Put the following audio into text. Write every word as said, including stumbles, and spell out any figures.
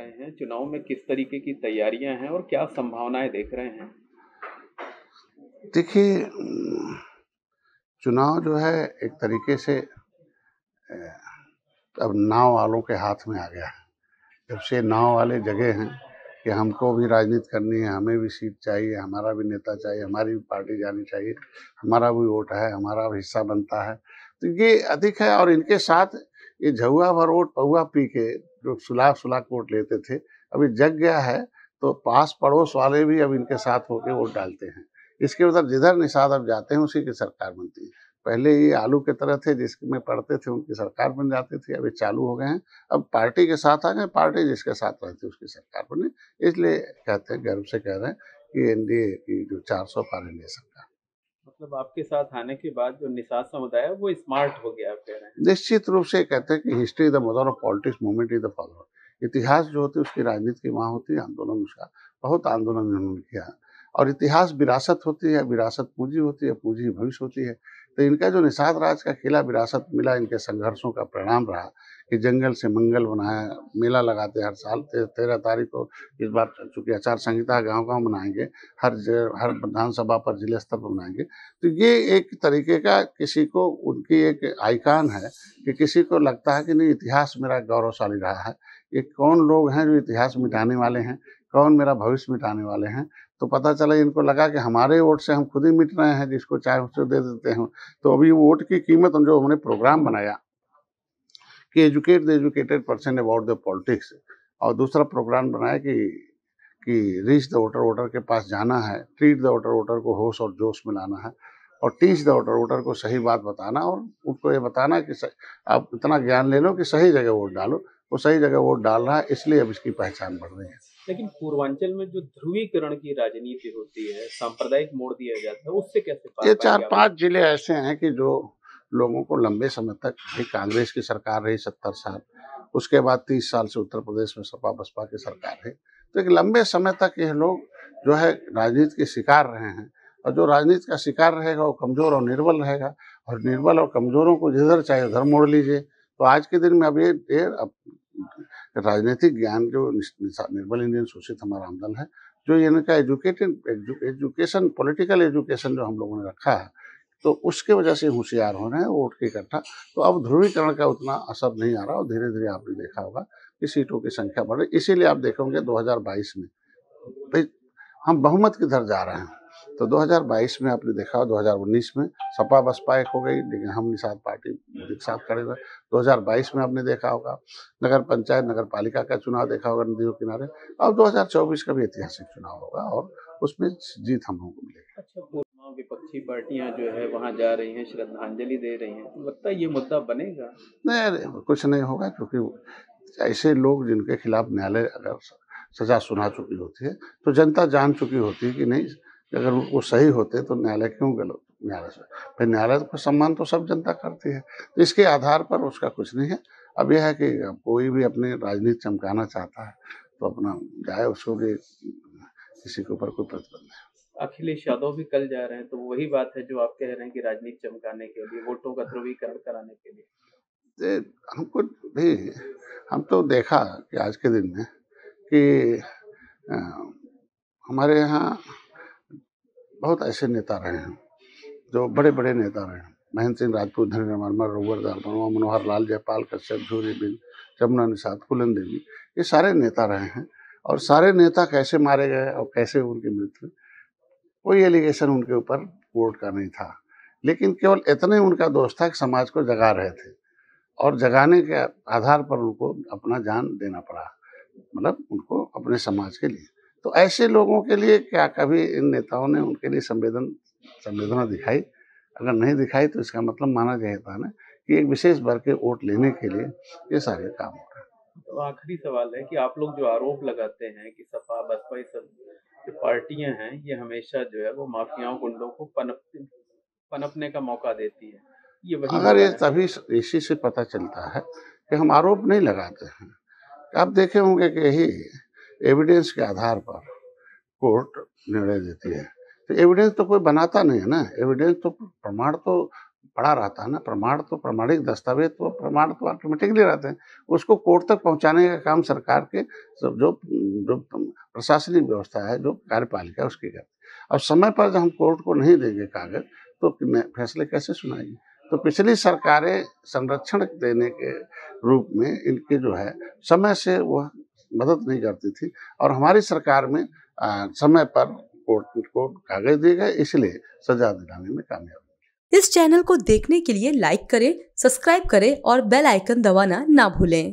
रहे हैं, चुनाव में किस तरीके की तैयारियां हैं और क्या संभावनाएं देख रहे हैं? देखिए, चुनाव जो है एक तरीके से अब नाव वालों के हाथ में आ गया है। जब से नाव वाले जगह हैं कि हमको भी राजनीति करनी है, हमें भी सीट चाहिए, हमारा भी नेता चाहिए, हमारी भी पार्टी जानी चाहिए, हमारा भी वोट है, हमारा भी हिस्सा बनता है, तो ये अधिक है। और इनके साथ ये झुआ भर वोट पौआ पी के जो सुलाह सुलाह वोट लेते थे, अभी जग गया है, तो पास पड़ोस वाले भी अब इनके साथ होके वोट डालते हैं। इसके उधर जिधर निषाद अब जाते हैं उसी की सरकार बनती है। पहले ये आलू की तरह थे, जिसमें पढ़ते थे उनकी सरकार बन जाती थी, अभी चालू हो गए हैं, अब पार्टी के साथ आ गए, पार्टी जिसके साथ रहती है उसकी सरकार बने। इसलिए कहते हैं, गर्व से कह रहे हैं कि एनडीए की जो चार सौ पार एनडीए सरकार। मतलब आपके साथ आने के बाद जो निषाद समुदाय है वो स्मार्ट हो गया, कह रहे हैं? निश्चित रूप से कहते हैं कि history the mother of politics, movement is the father. इतिहास जो होती है उसकी राजनीति की माँ होती है, आंदोलन उसका। बहुत आंदोलन उन्होंने किया, और इतिहास विरासत होती है, विरासत पूंजी होती है, पूंजी भविष्य होती है। तो इनका जो निषाद राज का किला विरासत मिला, इनके संघर्षों का परिणाम रहा कि जंगल से मंगल बनाया, मेला लगाते हर साल ते, तेरह तारीख को। इस बार चूंकि आचार संहिता गांव गांव मनाएंगे, हर हर विधानसभा पर जिले स्तर पर मनाएंगे, तो ये एक तरीके का किसी को उनकी एक आइकान है कि किसी को लगता है कि नहीं, इतिहास मेरा गौरवशाली रहा है। ये कौन लोग हैं जो इतिहास मिटाने वाले हैं, कौन मेरा भविष्य मिटाने वाले हैं। तो पता चला, इनको लगा कि हमारे वोट से हम खुद ही मिट रहे हैं, जिसको चाहे उसको दे देते हैं। तो अभी वोट की कीमत, जो हमने प्रोग्राम बनाया कि educate the educated person about the politics, और दूसरा प्रोग्राम बनाया कि कि रीच द वोटर, वोटर के पास जाना है, ट्रीट द वोटर, वोटर को होश और जोश में लाना है, और टीच द वोटर, वोटर को सही बात बताना, और उनको ये बताना कि आप इतना ज्ञान ले लो कि सही जगह वोट डालो। वो सही जगह वोट डाल रहा है, इसलिए अब इसकी पहचान बढ़ रही है। लेकिन पूर्वांचल में जो ध्रुवीकरण की राजनीति होती है, सांप्रदायिक मोड़ दिया जाता है, उससे कैसे पार ये पाएंगे चार आप? पांच जिले ऐसे हैं कि जो लोगों को लंबे समय तक, भी कांग्रेस की सरकार रही सत्तर साल, उसके बाद तीस साल से उत्तर प्रदेश में सपा बसपा की सरकार है, तो एक लंबे समय तक ये लोग जो है राजनीति के शिकार रहे हैं। और जो राजनीति का शिकार रहेगा वो कमजोर और निर्बल रहेगा, और निर्बल और कमजोरों को जिधर चाहे उधर मोड़ लीजिए। तो आज के दिन में अब ये राजनीतिक ज्ञान जो निर्बल इंडियन शोषित हमारा आंदोलन है, जो इनका एजुकेटेड एजुकेशन, पॉलिटिकल एजुकेशन जो हम लोगों ने रखा है, तो उसके वजह से होशियार हो रहे हैं वोट के इकट्ठा। तो अब ध्रुवीकरण का उतना असर नहीं आ रहा, और धीरे धीरे आपने देखा होगा कि सीटों की संख्या बढ़ रही। इसीलिए आप देखोगे दो हज़ार बाईस में भाई हम बहुमत किधर जा रहे हैं। तो दो हज़ार बाईस में आपने देखा, दो हज़ार उन्नीस में सपा बसपा एक हो गई, लेकिन हम निषाद पार्टी एक साथ खड़े हुए। दो हज़ार बाईस में आपने देखा होगा नगर पंचायत, नगर पालिका का चुनाव देखा होगा नदियों किनारे। अब दो हज़ार चौबीस का भी ऐतिहासिक चुनाव होगा, और उसमें जीत हम लोगों को मिलेगी। अच्छा, विपक्षी पार्टियां जो है वहां जा रही हैं, श्रद्धांजलि दे रही हैं, तो लगता है ये मुद्दा बनेगा? नहीं, कुछ नहीं होगा, क्योंकि ऐसे लोग जिनके खिलाफ न्यायालय अगर सजा सुना चुकी होती है, तो जनता जान चुकी होती है कि नहीं, अगर वो सही होते तो न्यायालय क्यों गलत। न्यायालय से फिर न्यायालय को सम्मान तो सब जनता करती है, तो इसके आधार पर उसका कुछ नहीं है। अब यह है कि कोई भी अपनी राजनीति चमकाना चाहता है तो अपना जाए, उसको भी किसी के ऊपर कोई प्रतिबंध नहीं। अखिलेश यादव भी कल जा रहे हैं, तो वही बात है जो आप कह रहे हैं कि राजनीति चमकाने के लिए, वोटों का ध्रुवीकरण कराने के लिए। हमको भी, हम तो देखा कि आज के दिन में कि आ, हमारे यहाँ बहुत ऐसे नेता रहे हैं जो बड़े बड़े नेता रहे हैं। महेंद्र सिंह राजपूत, धनेन्द्र वर्मा, रघुवर दास, मनोहर लाल, जयपाल कश्यप, झूरी बिंद, जमुना निषाद, फूलन देवी, ये सारे नेता रहे हैं। और सारे नेता कैसे मारे गए और कैसे उनकी मृत्यु, कोई एलिगेशन उनके ऊपर कोर्ट का नहीं था, लेकिन केवल इतने उनका दोष था कि समाज को जगा रहे थे, और जगाने के आधार पर उनको अपना जान देना पड़ा, मतलब उनको अपने समाज के लिए। तो ऐसे लोगों के लिए क्या कभी इन नेताओं ने उनके लिए संवेदन संवेदना दिखाई? अगर नहीं दिखाई तो इसका मतलब माना जाता है ना कि एक विशेष वर्ग के वोट लेने के लिए ये सारे काम हो रहे हैं। तो आखिरी सवाल है कि आप लोग जो आरोप लगाते हैं कि सपा बसपा ये सब जो पार्टियां हैं, ये हमेशा जो है वो माफियाओं, गुंडों को पनप पनपने का मौका देती है, ये वही अगर ये है? तभी इसी से पता चलता है कि हम आरोप नहीं लगाते हैं। आप देखे होंगे कि यही एविडेंस के आधार पर कोर्ट निर्णय देती है। तो एविडेंस तो कोई बनाता नहीं है ना, एविडेंस तो प्रमाण तो पड़ा रहता है ना, प्रमाण तो प्रमाणिक दस्तावेज तो प्रमाण तो ऑटोमेटिकली रहते हैं, उसको कोर्ट तक पहुंचाने का काम सरकार के सब जो जो प्रशासनिक व्यवस्था है, जो कार्यपालिका उसकी करती है। अब समय पर जब हम कोर्ट को नहीं देंगे कागज तो फैसले कैसे सुनाएंगे? तो पिछली सरकारें संरक्षण देने के रूप में इनके जो है समय से वह मदद नहीं करती थी, और हमारी सरकार में आ, समय पर कोर्ट को कागज दिए गए, इसलिए सजा दिलाने में कामयाब। इस चैनल को देखने के लिए लाइक करें, सब्सक्राइब करें और बेल आइकन दबाना ना भूलें।